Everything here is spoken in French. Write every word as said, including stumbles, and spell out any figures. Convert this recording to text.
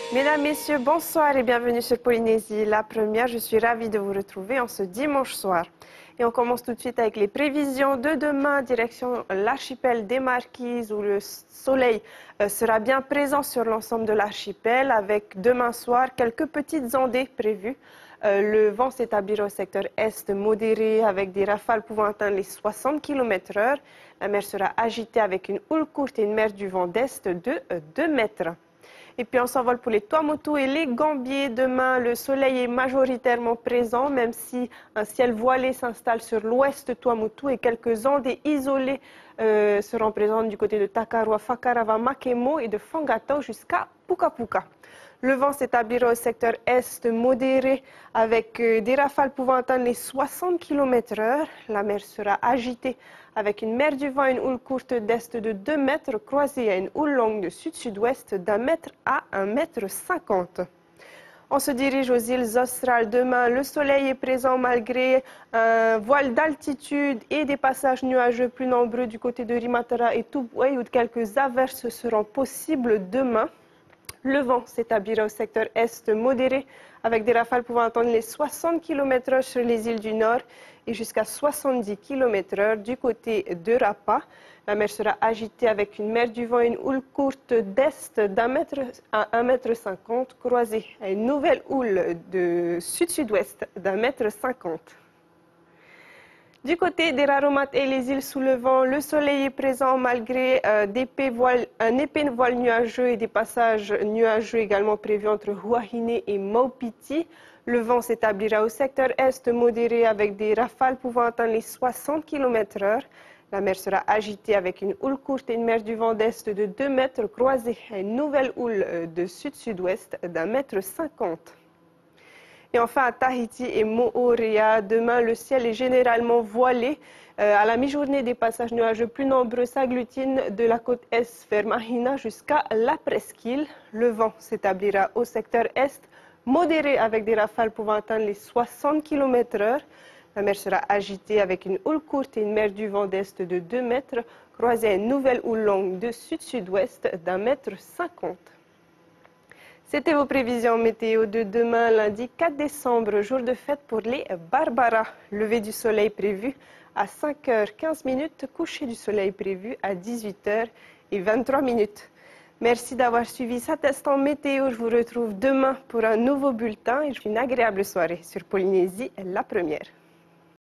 Mesdames, Messieurs, bonsoir et bienvenue sur Polynésie, la première. Je suis ravie de vous retrouver en ce dimanche soir. Et on commence tout de suite avec les prévisions de demain, direction l'archipel des Marquises où le soleil sera bien présent sur l'ensemble de l'archipel avec demain soir quelques petites ondées prévues. Le vent s'établira au secteur est modéré avec des rafales pouvant atteindre les soixante kilomètres heure. La mer sera agitée avec une houle courte et une mer du vent d'est de deux mètres. Et puis on s'envole pour les Tuamotu et les Gambiers. Demain, le soleil est majoritairement présent, même si un ciel voilé s'installe sur l'ouest de Tuamotu et quelques ondées isolées euh, seront présentes du côté de Takarua, Fakarava, Makemo et de Fangatau jusqu'à Puka Puka. Le vent s'établira au secteur est modéré avec euh, des rafales pouvant atteindre les soixante kilomètres heure. La mer sera agitée avec une mer du vent et une houle courte d'est de deux mètres croisée à une houle longue de sud-sud-ouest d'un mètre à un mètre cinquante. On se dirige aux îles australes. Demain, le soleil est présent malgré un voile d'altitude et des passages nuageux plus nombreux du côté de Rimatara et Tubway où quelques averses seront possibles demain. Le vent s'établira au secteur est modéré avec des rafales pouvant atteindre les soixante kilomètres heure sur les îles du Nord et jusqu'à soixante-dix kilomètres heure du côté de Rapa. La mer sera agitée avec une mer du vent et une houle courte d'est d'un mètre à un mètre cinquante croisée à une nouvelle houle de sud-sud-ouest d'un mètre cinquante. Du côté des Raromat et les îles sous le vent, le soleil est présent malgré euh, voiles, un épais voile nuageux et des passages nuageux également prévus entre Huahine et Maupiti. Le vent s'établira au secteur est modéré avec des rafales pouvant atteindre les soixante kilomètres heure. La mer sera agitée avec une houle courte et une mer du vent d'est de deux mètres croisée à une nouvelle houle de sud-sud-ouest d'un mètre cinquante. Et enfin à Tahiti et Moorea, demain le ciel est généralement voilé. Euh, à la mi-journée, des passages nuageux plus nombreux s'agglutinent de la côte est vers Mahina jusqu'à la presqu'île. Le vent s'établira au secteur est, modéré avec des rafales pouvant atteindre les soixante kilomètres heure. La mer sera agitée avec une houle courte et une mer du vent d'est de deux mètres, croisée à une nouvelle houle longue de sud-sud-ouest d'un mètre cinquante. C'était vos prévisions météo de demain, lundi quatre décembre, jour de fête pour les Barbara. Lever du soleil prévu à cinq heures quinze minutes, coucher du soleil prévu à dix-huit heures vingt-trois minutes. Merci d'avoir suivi cet instant météo. Je vous retrouve demain pour un nouveau bulletin et une agréable soirée sur Polynésie, la première.